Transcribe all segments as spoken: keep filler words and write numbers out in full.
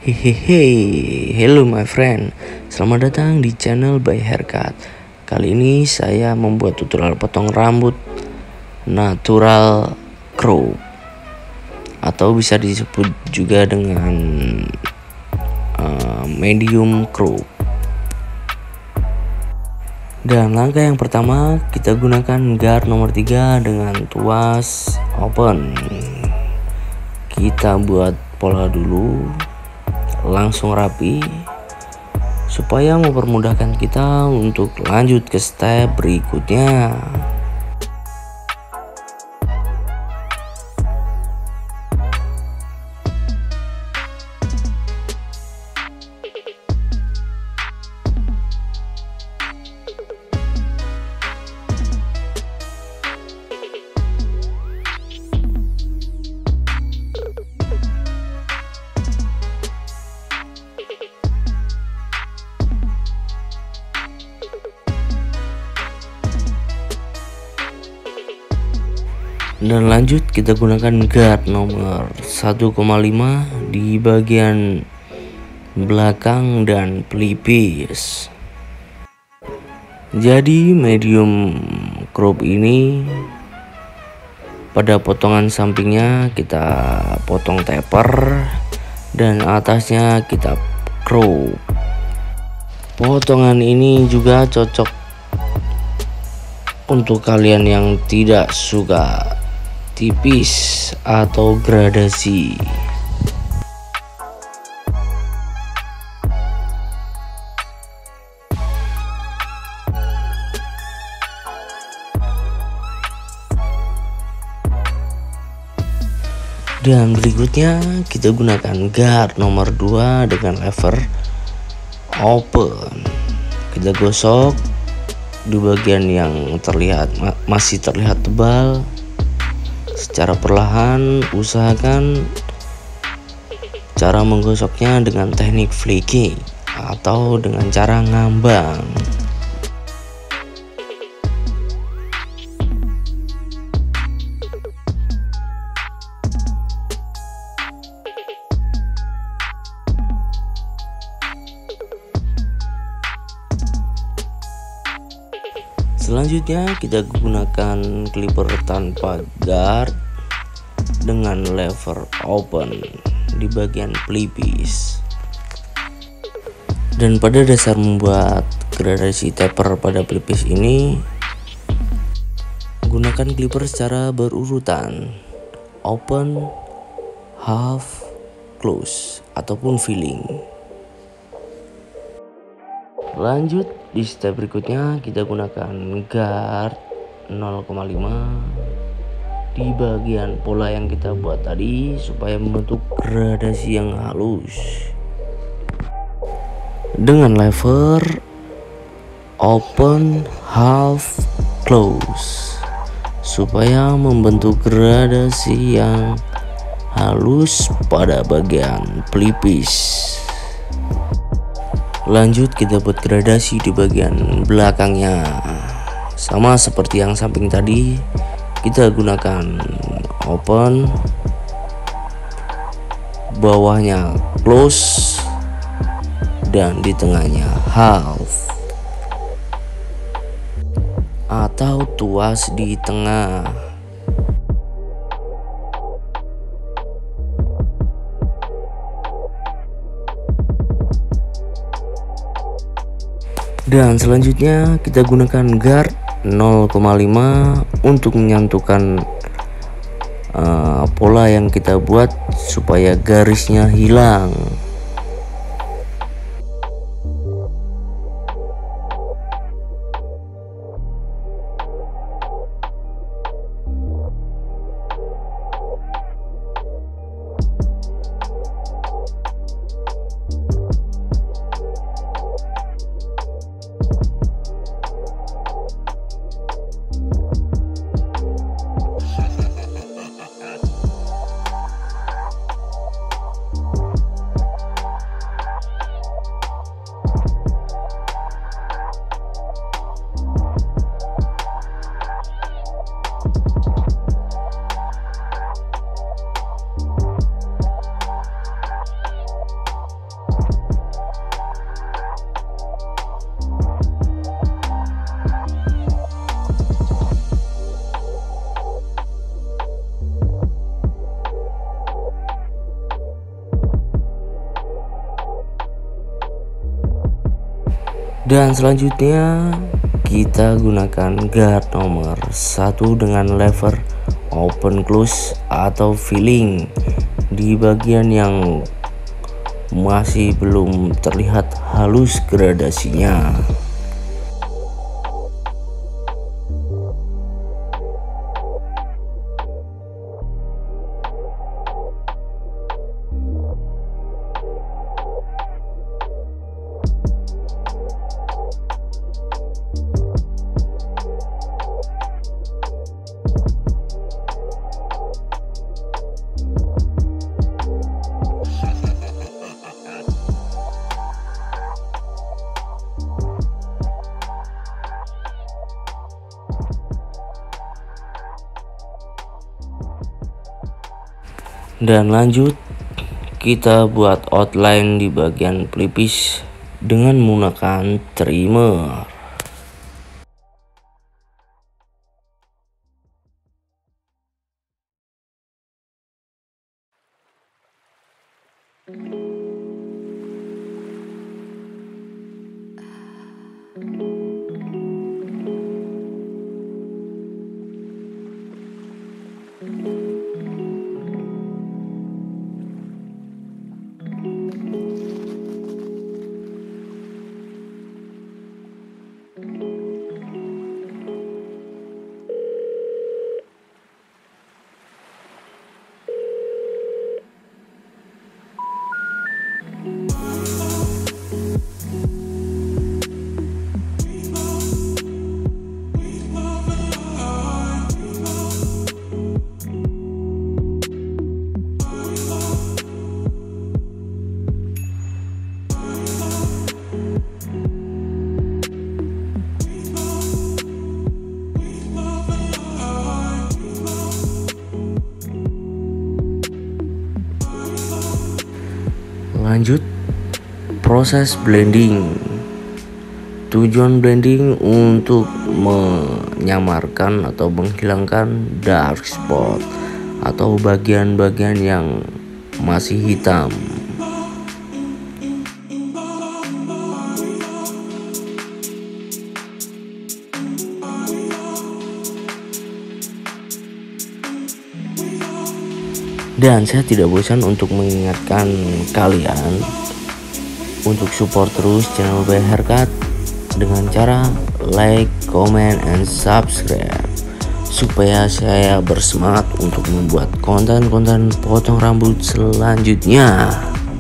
Hehehe, hello my friend. Selamat datang di channel by Haircut. Kali ini saya membuat tutorial potong rambut natural crop, atau bisa disebut juga dengan uh, medium crop. Dan langkah yang pertama, kita gunakan guard nomor tiga dengan tuas open. Kita buat pola dulu, langsung rapi, supaya mempermudahkan kita untuk lanjut ke step berikutnya. Dan lanjut kita gunakan guard nomor satu koma lima di bagian belakang dan pelipis. Jadi medium crop ini pada potongan sampingnya kita potong taper dan atasnya kita crop. Potongan ini juga cocok untuk kalian yang tidak suka tipis atau gradasi. Dan berikutnya kita gunakan guard nomor dua dengan lever open. Kita gosok di bagian yang terlihat masih terlihat tebal. Secara perlahan, usahakan cara menggosoknya dengan teknik flicking atau dengan cara ngambang. Selanjutnya kita gunakan clipper tanpa guard dengan lever open di bagian pelipis. Dan pada dasar membuat gradasi taper pada pelipis ini, gunakan clipper secara berurutan, open, half, close, ataupun filling. Lanjut di step berikutnya, kita gunakan guard nol koma lima di bagian pola yang kita buat tadi supaya membentuk gradasi yang halus. Dengan lever open, half, close supaya membentuk gradasi yang halus pada bagian pelipis. Lanjut kita buat gradasi di bagian belakangnya. Sama seperti yang samping tadi, kita gunakan open, bawahnya close, dan di tengahnya half atau tuas di tengah. Dan selanjutnya kita gunakan guard nol koma lima untuk menyatukan uh, pola yang kita buat supaya garisnya hilang. Dan selanjutnya kita gunakan guard nomor satu dengan lever open close atau filling di bagian yang masih belum terlihat halus gradasinya. Dan lanjut kita buat outline di bagian pelipis dengan menggunakan trimmer. Lanjut proses blending. Tujuan blending untuk menyamarkan atau menghilangkan dark spot atau bagian-bagian yang masih hitam. Dan saya tidak bosan untuk mengingatkan kalian untuk support terus channel by Haircut dengan cara like, comment, and subscribe supaya saya bersemangat untuk membuat konten-konten potong rambut selanjutnya.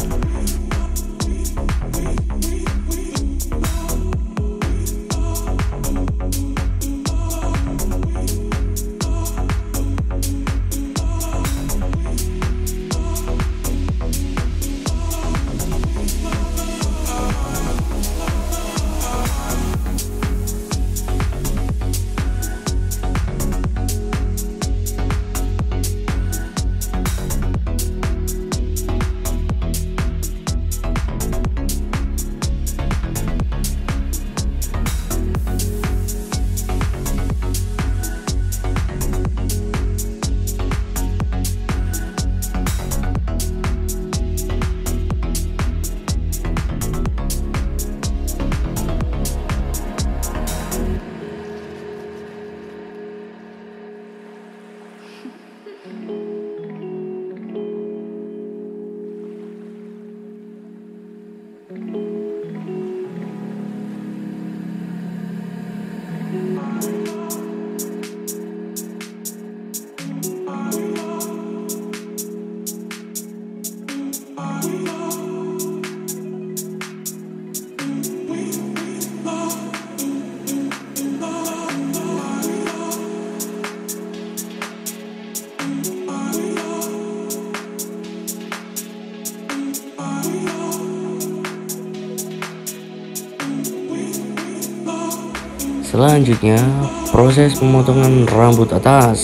Selanjutnya proses pemotongan rambut atas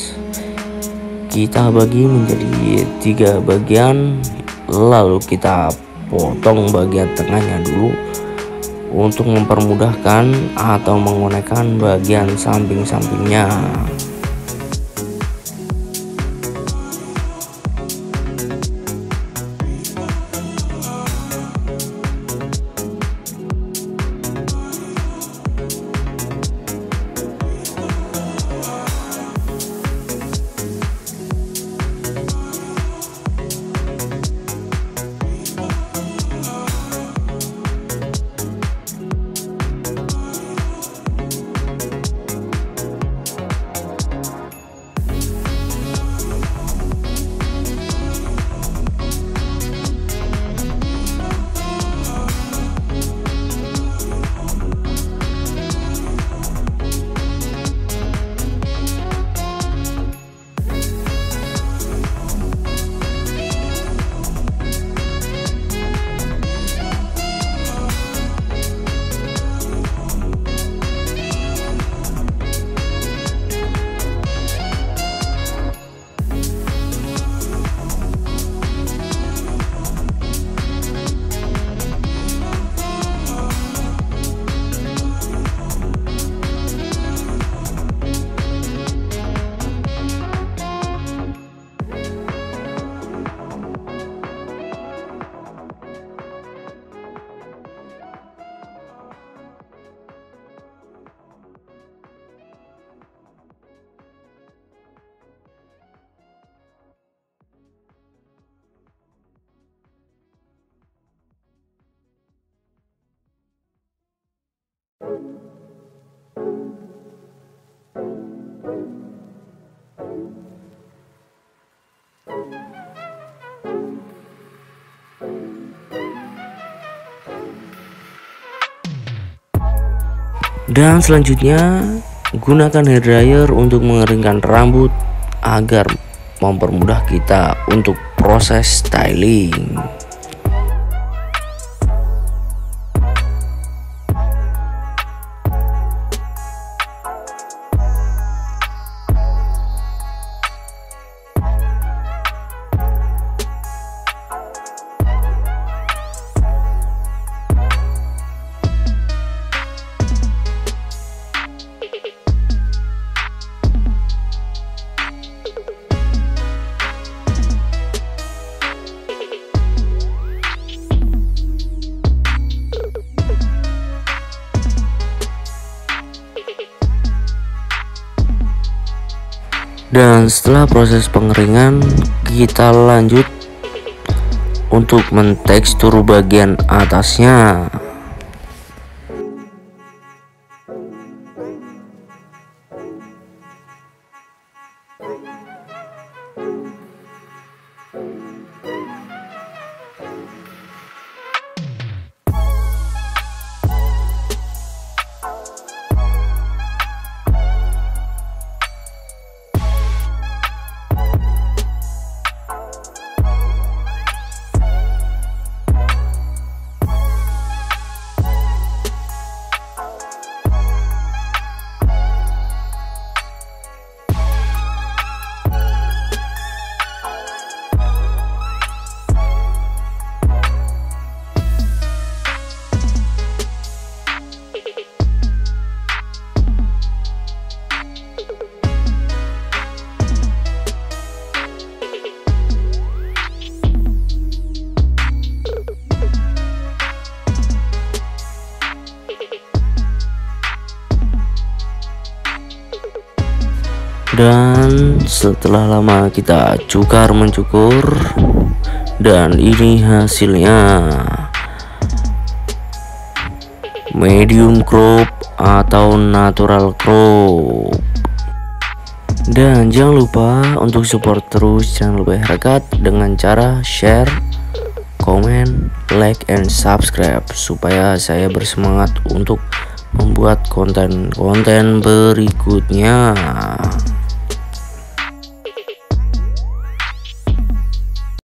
kita bagi menjadi tiga bagian, lalu kita potong bagian tengahnya dulu untuk mempermudahkan atau menggunakan bagian samping-sampingnya. Dan selanjutnya gunakan hair dryer untuk mengeringkan rambut agar mempermudah kita untuk proses styling. Dan setelah proses pengeringan, kita lanjut untuk mentekstur bagian atasnya. Dan setelah lama kita cukar mencukur, dan ini hasilnya, medium crop atau natural crop. Dan jangan lupa untuk support terus channel by Herkat dengan cara share, komen, like, and subscribe supaya saya bersemangat untuk membuat konten-konten berikutnya.